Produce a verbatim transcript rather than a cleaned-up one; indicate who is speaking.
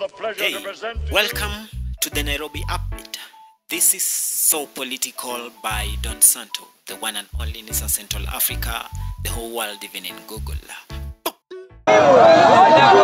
Speaker 1: the pleasure
Speaker 2: Hey,
Speaker 1: to present to
Speaker 2: welcome to the Nairobi Upbeat. This is So Political by Don SANTO, the one and only in Central Africa, the whole world, even in Google.